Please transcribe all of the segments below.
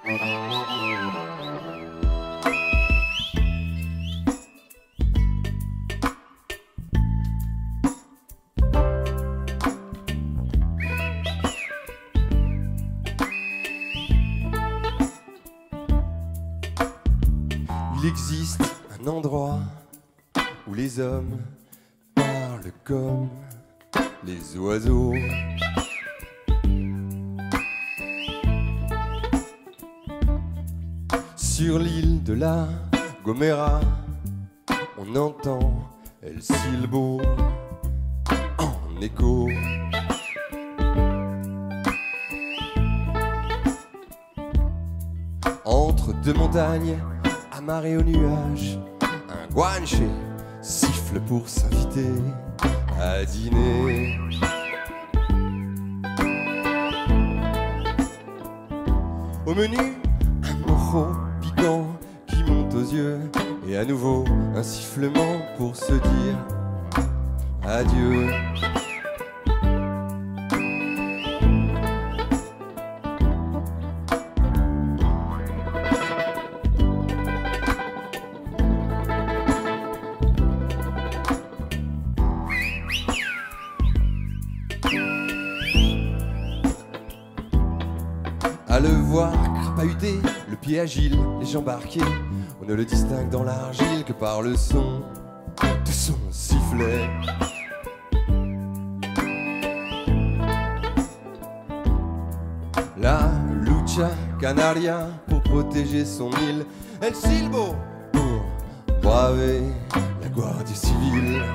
Il existe un endroit où les hommes parlent comme les oiseaux. Sur l'île de la Gomera, on entend El Silbo en écho. Entre deux montagnes, amarré au nuage, un guanche siffle pour s'inviter à dîner. Au menu, un mojo piquant qui monte aux yeux, et à nouveau un sifflement pour se dire adieu. À le voir crapahuter, le pied agile, les jambes arquées, on ne le distingue dans l'argile que par le son de son sifflet. La lucha canaria pour protéger son île, El Silbo pour braver la Guardia civile.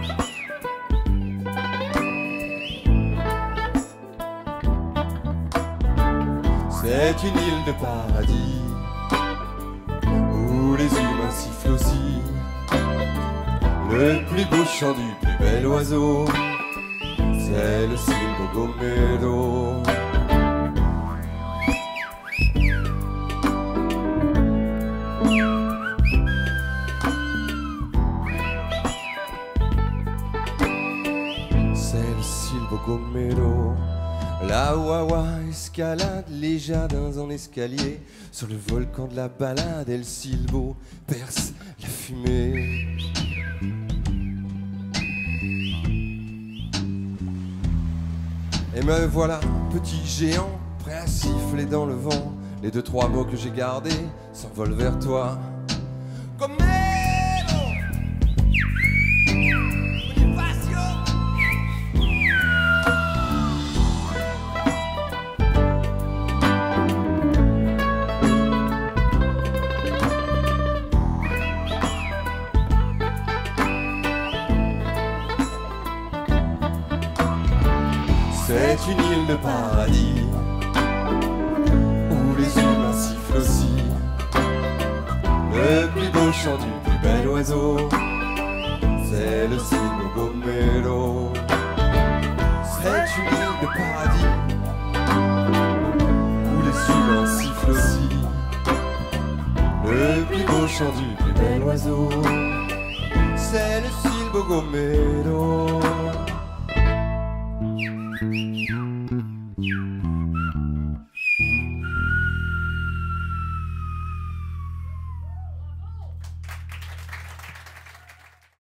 C'est une île de paradis où les humains sifflent aussi. Le plus beau chant du plus bel oiseau, c'est le Silbo Gomero. C'est le Silbo Gomero. La Wawa escalade les jardins en escalier. Sur le volcan de la balade, El Silbo perce la fumée. Et me voilà, petit géant, prêt à siffler dans le vent. Les deux trois mots que j'ai gardés s'envolent vers toi. Comme c'est une île de paradis où les humains sifflent aussi. Le plus beau chant du plus bel oiseau, c'est le Silbo Gomero. C'est une île de paradis où les humains sifflent aussi. Le plus beau chant du plus bel oiseau, c'est le Silbo Gomero.